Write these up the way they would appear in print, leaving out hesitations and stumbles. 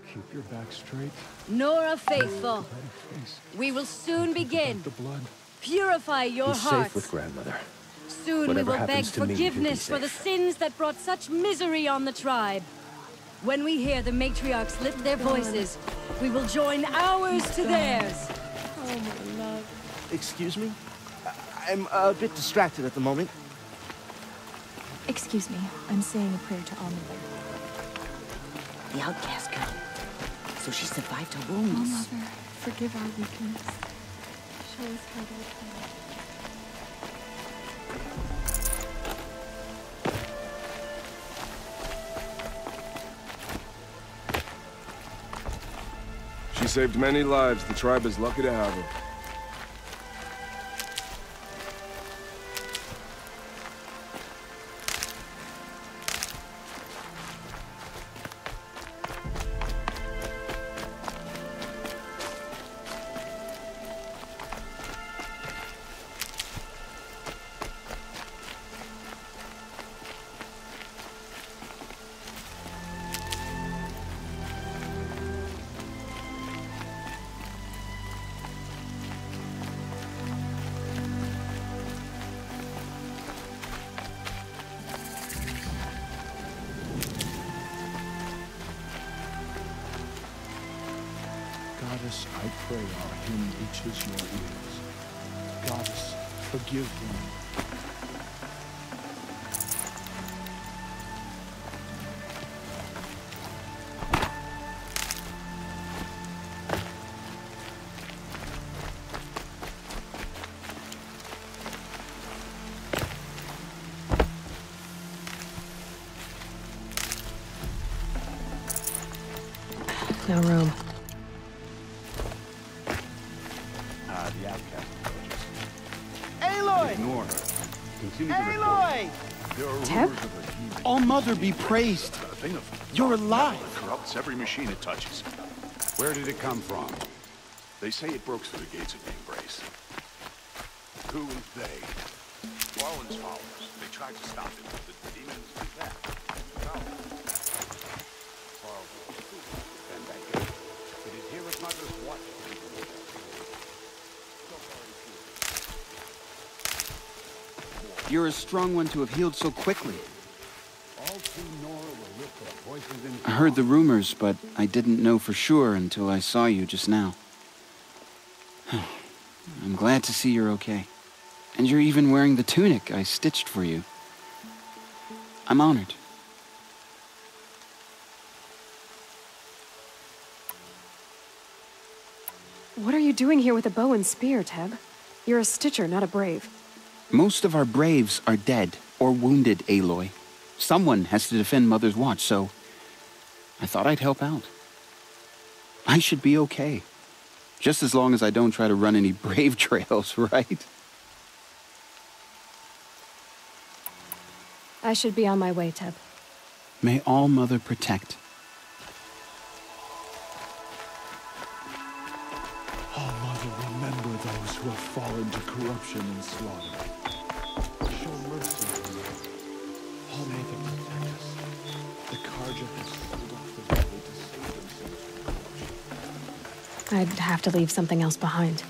Keep your back straight. Nora faithful, we will soon begin. The blood. Purify your He's hearts. safe with grandmother. Soon Whatever we will beg happens to me, he'll be forgiveness for the safe. sins that brought such misery on the tribe. When we hear the matriarchs lift their voices, we will join ours to theirs. Oh, my love. Excuse me? I'm a bit distracted at the moment. Excuse me. I'm saying a prayer to Aloy. The outcast girl. So she survived her Oh, wounds. Mother, forgive our weakness. Show us how to repay. She saved many lives. The tribe is lucky to have her. Goddess, I pray our hymn reaches your ears. Goddess, forgive him. No room. The outcast approaches. Aloy! Ignore her. Continue to report. Aloy! There are Teb? rumors of a human All Mother be praised. thing of You're alive. corrupts every machine it touches. Where did it come from? They say it broke through the gates of the Embrace. Who is they? Warren's followers. They tried to stop it, but the demons did that. Defend that gate. It is here as much as what? You're a strong one to have healed so quickly. All two Nora will lift their voices in... I heard the rumors, but I didn't know for sure until I saw you just now. I'm glad to see you're okay. And you're even wearing the tunic I stitched for you. I'm honored. What are you doing here with a bow and spear, Teb? You're a stitcher, not a brave. Most of our braves are dead or wounded, Aloy. Someone has to defend Mother's watch, so I thought I'd help out. I should be okay. Just as long as I don't try to run any brave trails, right? I should be on my way, Teb. May all Mother protect. Oh, Mother, remember those who have fallen to corruption and slaughter. Show mercy on them. Oh, may they protect us. The Karja has sold off the valley to save themselves from corruption. I'd have to leave something else behind.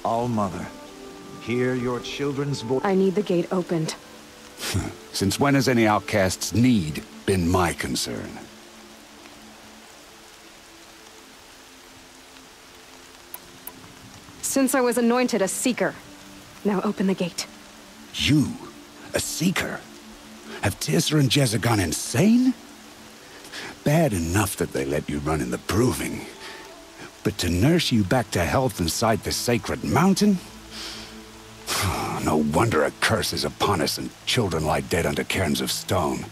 All-Mother, hear your children's voice. I need the gate opened. Since when has any outcast's need been my concern? Since I was anointed a seeker. Now open the gate. You? A seeker? Have Tissa and Jezza gone insane? Bad enough that they let you run in the proving. But to nurse you back to health inside the sacred mountain? No wonder a curse is upon us and children lie dead under cairns of stone.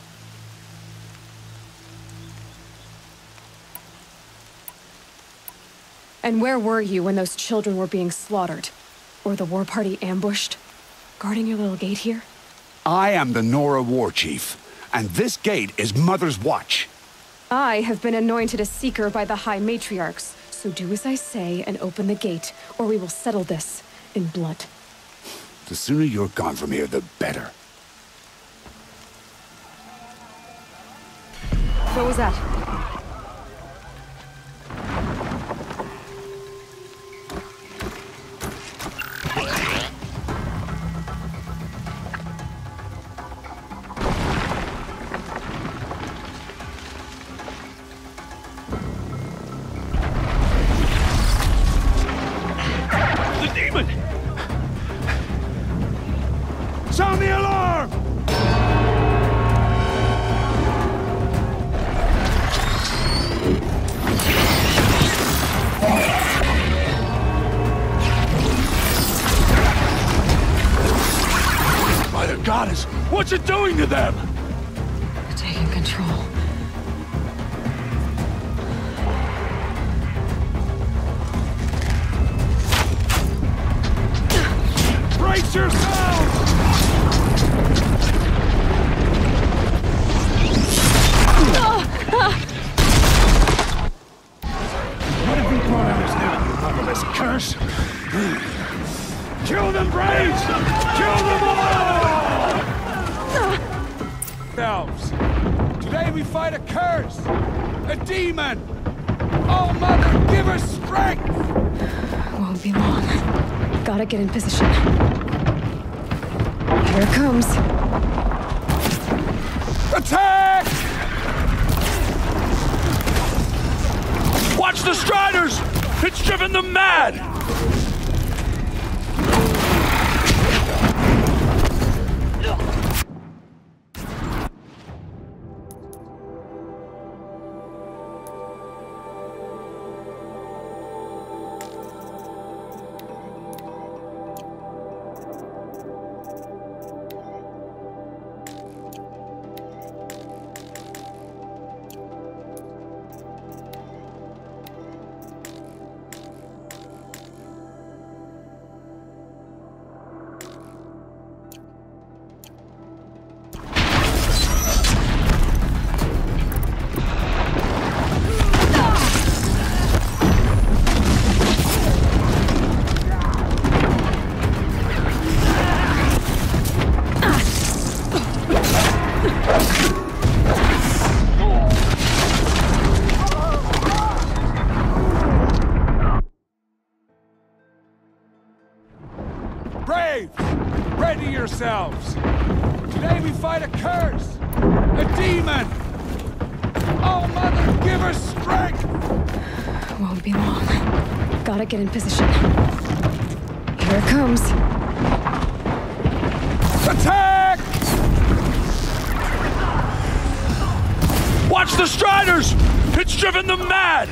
And where were you when those children were being slaughtered? Or the war party ambushed? Guarding your little gate here? I am the Nora war chief, and this gate is Mother's watch. I have been anointed a seeker by the High Matriarchs, so do as I say and open the gate, or we will settle this in blood. The sooner you're gone from here, the better. What was that? Sound the alarm! By the goddess, what's it doing to them? They're taking control. Brace yourselves! What have we brought on us now, you motherless curse? Kill them, Braves! Kill them all! Today we fight a curse! A demon! Oh, Mother, give us strength! Won't be long. Gotta get in position. Here it comes. Attack! Watch the Striders! It's driven them mad! Braves! Ready yourselves! Today we fight a curse! A demon! Oh, Mother, give her strength! Won't be long. Gotta get in position. Here it comes. Attack! Watch the Striders! It's driven them mad!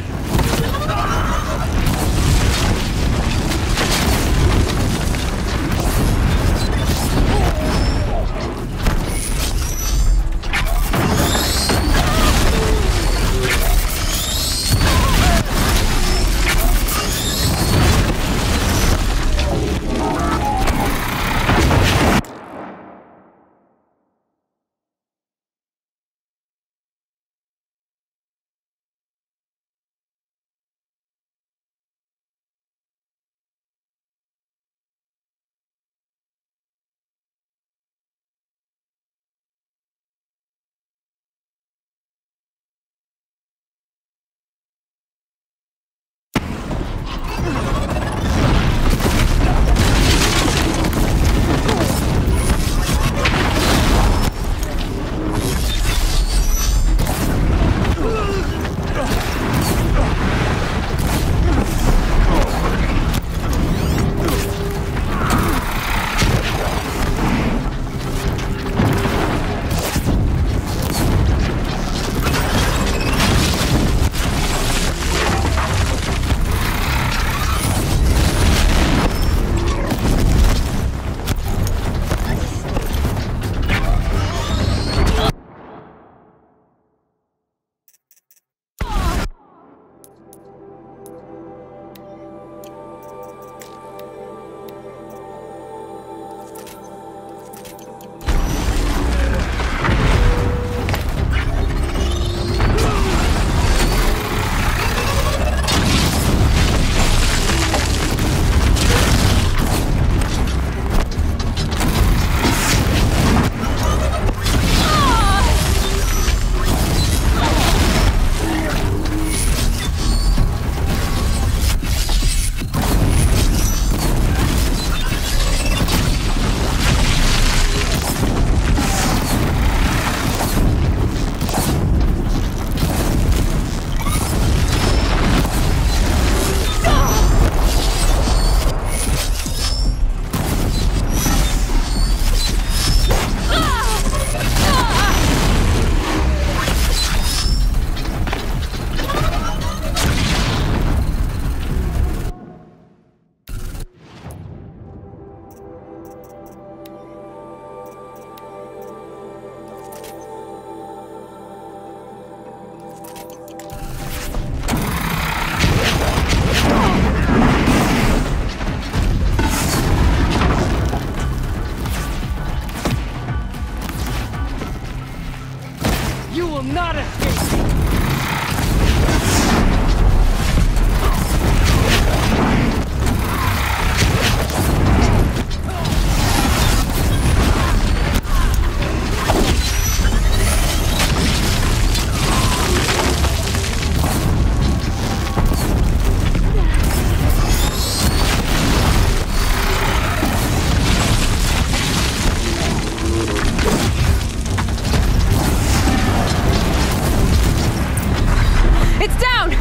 It's down!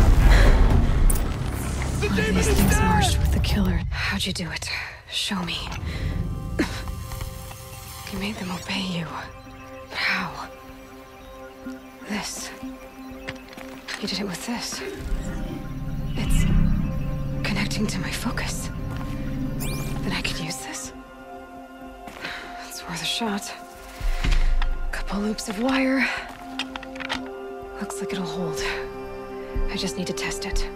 The One of demon these is things dead! marched with the killer. How'd you do it? Show me. You made them obey you. But how? This. You did it with this. It's connecting to my focus. Then I could use this. It's worth a shot. Couple loops of wire. Looks like it'll hold. I just need to test it.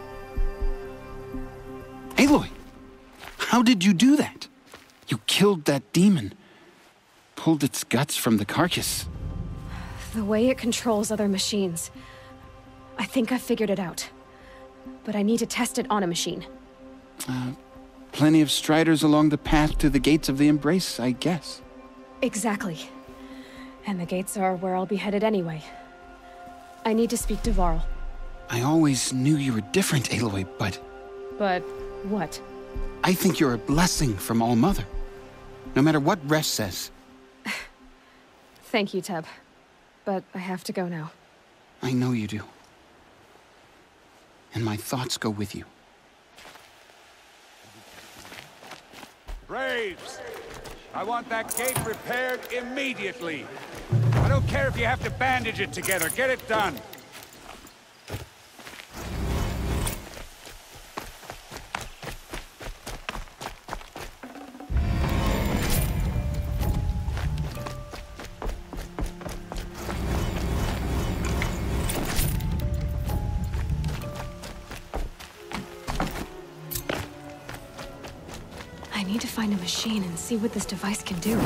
Aloy! How did you do that? You killed that demon. Pulled its guts from the carcass. The way it controls other machines. I think I figured it out. But I need to test it on a machine. Plenty of striders along the path to the gates of the Embrace, I guess. Exactly. And the gates are where I'll be headed anyway. I need to speak to Varl. I always knew you were different, Aloy, but But what? I think you're a blessing from All-Mother. No matter what Resh says. Thank you, Teb. But I have to go now. I know you do. And my thoughts go with you. Braves! I want that gate repaired immediately. I don't care if you have to bandage it together. Get it done. I need to find a machine and see what this device can do.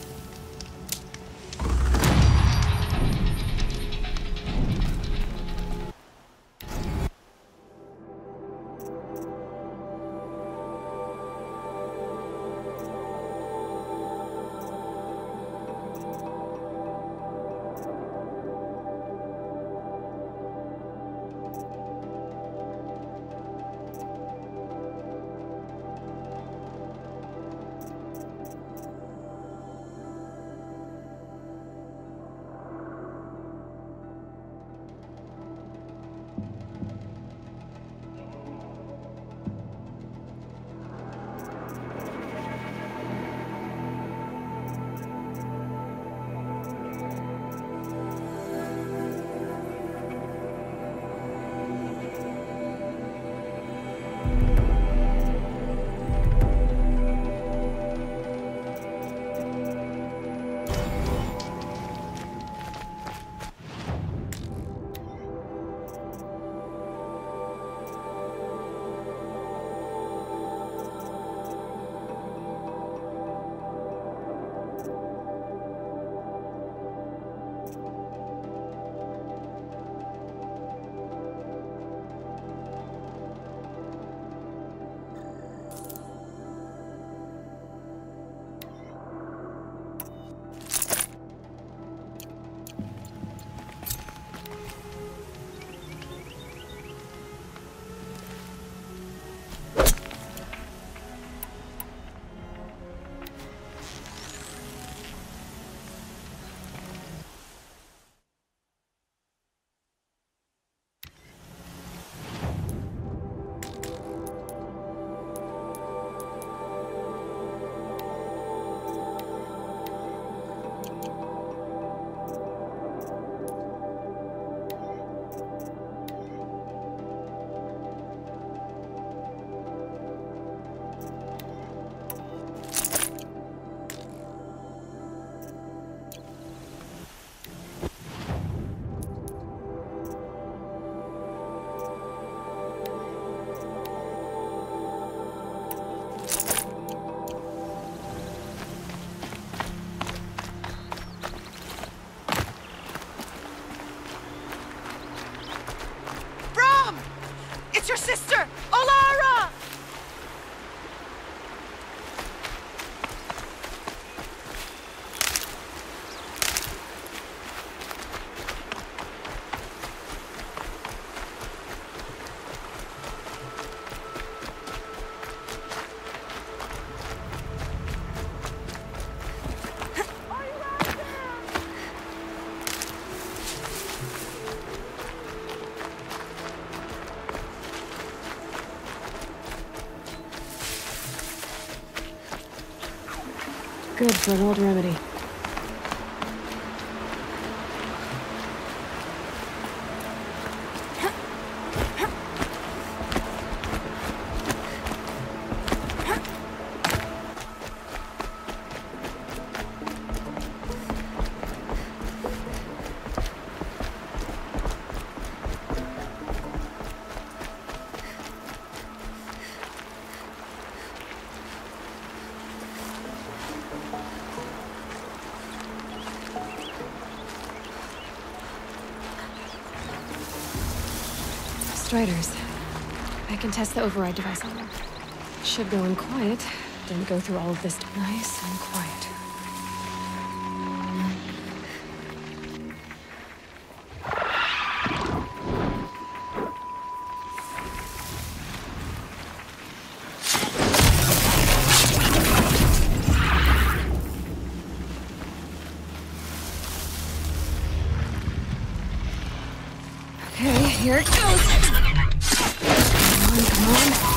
It's your sister, Olara! good for an old remedy. Striders. I can test the override device on them. Should go in quiet. Didn't go through all of this. Nice and quiet. Okay, here it goes. Come on.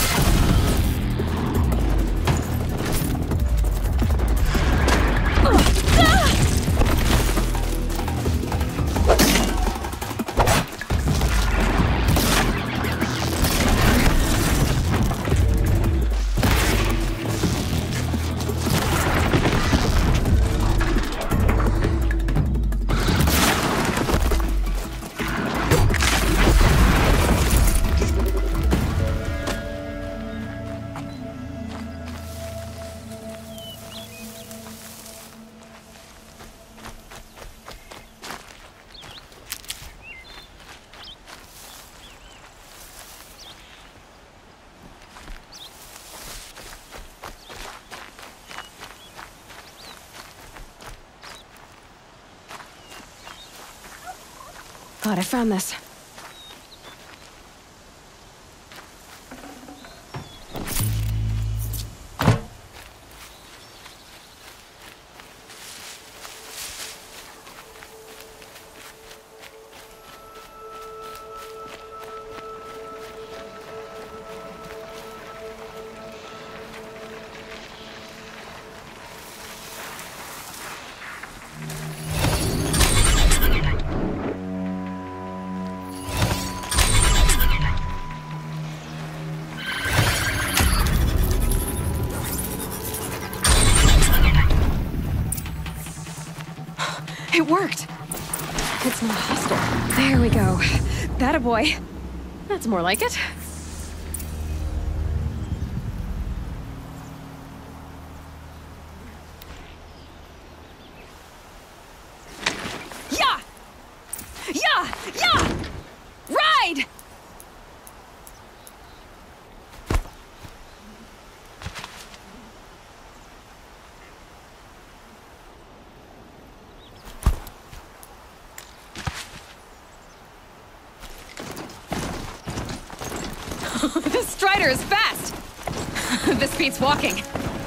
God, I found this. It worked! It's not hostile. There we go. That a boy. That's more like it. Yeah! Yeah! Yeah! Ride! This Strider is fast! This beats walking.